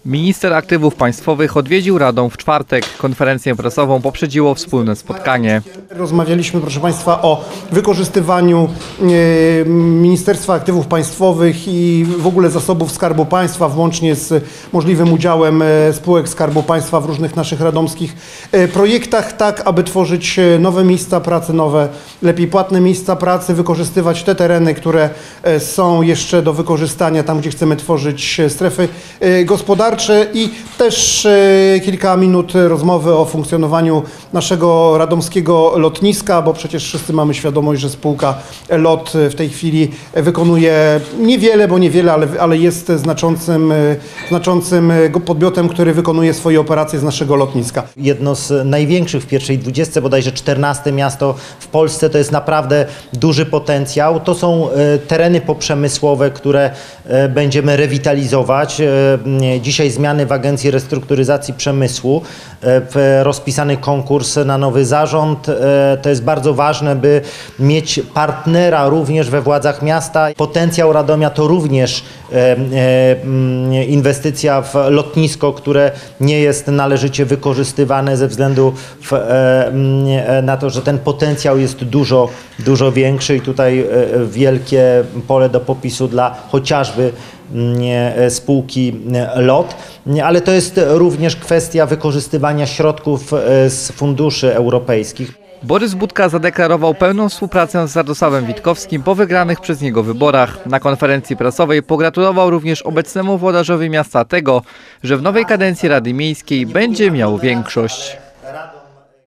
Minister Aktywów Państwowych odwiedził Radom w czwartek. Konferencję prasową poprzedziło wspólne spotkanie. Rozmawialiśmy, proszę Państwa, o wykorzystywaniu Ministerstwa Aktywów Państwowych i w ogóle zasobów Skarbu Państwa, włącznie z możliwym udziałem spółek Skarbu Państwa w różnych naszych radomskich projektach, tak aby tworzyć nowe miejsca pracy, nowe, lepiej płatne miejsca pracy, wykorzystywać te tereny, które są jeszcze do wykorzystania, tam gdzie chcemy tworzyć strefy gospodarcze i też kilka minut rozmowy o funkcjonowaniu naszego radomskiego lotniska, bo przecież wszyscy mamy świadomość, że spółka LOT w tej chwili wykonuje niewiele, ale jest znaczącym podmiotem, który wykonuje swoje operacje z naszego lotniska. Jedno z największych w pierwszej 20, bodajże 14 miasto w Polsce, to jest naprawdę duży potencjał. To są tereny poprzemysłowe, które będziemy rewitalizować. Dzisiaj zmiany w Agencji Restrukturyzacji Przemysłu, rozpisany konkurs na nowy zarząd. To jest bardzo ważne, by mieć partnera również we władzach miasta. Potencjał Radomia to również inwestycja w lotnisko, które nie jest należycie wykorzystywane ze względu na to, że ten potencjał jest dużo większy i tutaj wielkie pole do popisu dla chociażby spółki LOT, ale to jest również kwestia wykorzystywania środków z funduszy europejskich. Borys Budka zadeklarował pełną współpracę z Radosławem Witkowskim po wygranych przez niego wyborach. Na konferencji prasowej pogratulował również obecnemu włodarzowi miasta tego, że w nowej kadencji Rady Miejskiej będzie miał większość.